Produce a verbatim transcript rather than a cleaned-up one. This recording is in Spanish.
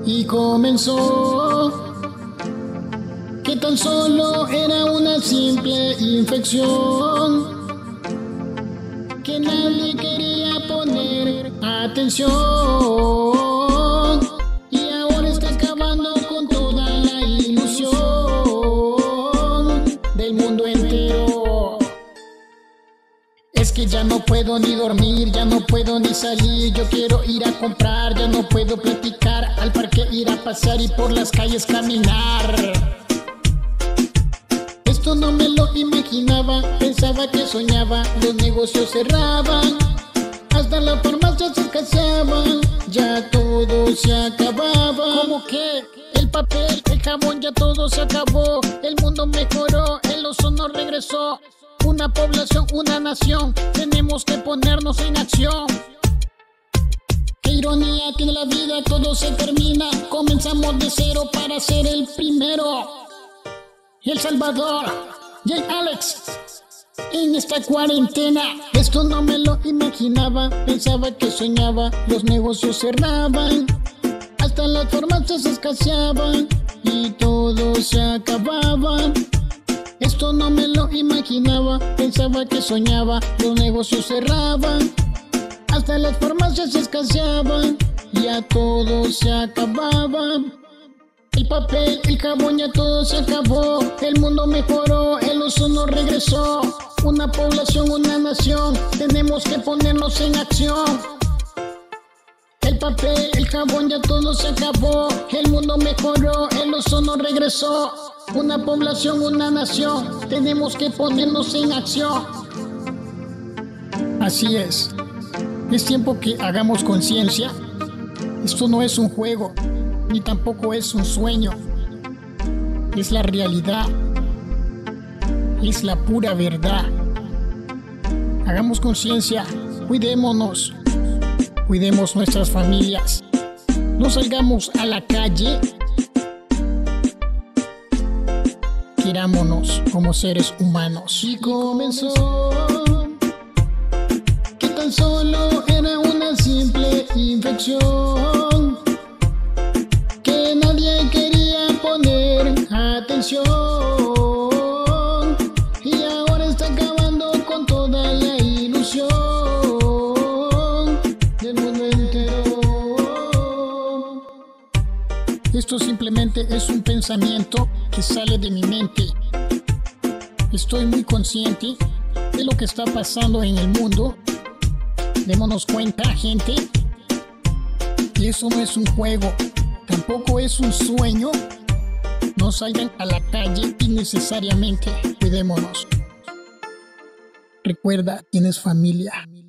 y comenzó que tan solo era una simple infección, que nadie quería poner atención, y ahora está acabando con toda la ilusión del mundo entero. Es que ya no puedo ni dormir, ya no puedo ni salir, yo quiero ir a comprar, ya no puedo platicar, al parque ir a pasear y por las calles caminar. Esto no me lo imaginaba, pensaba que soñaba, los negocios cerraban, hasta las farmacias se escaseaban, ya todo se acababa. ¿Cómo que? El papel, el jabón, ya todo se acabó, el mundo mejoró, el ozono regresó. Una población, una nación, tenemos que ponernos en acción. Qué ironía tiene la vida, todo se termina, comenzamos de cero para ser el primero. El Salvador, Jay Alex, en esta cuarentena. Esto no me lo imaginaba, pensaba que soñaba, los negocios cerraban, hasta las farmacias escaseaban y todo se acababa. Esto no me lo imaginaba, pensaba que soñaba, los negocios cerraban, hasta las farmacias escaseaban y ya todo se acababa. El papel, el jabón, ya todo se acabó, el mundo mejoró, el ozono regresó. Una población, una nación, tenemos que ponernos en acción. El papel, el jabón, ya todo se acabó, el mundo mejoró, el ozono regresó. Una población, una nación, tenemos que ponernos en acción. Así es, es tiempo que hagamos conciencia. Esto no es un juego, ni tampoco es un sueño. Es la realidad, es la pura verdad. Hagamos conciencia, cuidémonos, cuidemos nuestras familias, no salgamos a la calle. Querámonos como seres humanos. Y comenzó que tan solo era una simple infección, que nadie quería poner atención, y ahora está acabando con toda la ilusión del mundo entero. Esto simplemente es un pensamiento que sale de mi mente. Estoy muy consciente de lo que está pasando en el mundo. Démonos cuenta, gente, que eso no es un juego, tampoco es un sueño. No salgan a la calle innecesariamente. Cuidémonos. Recuerda, tienes familia.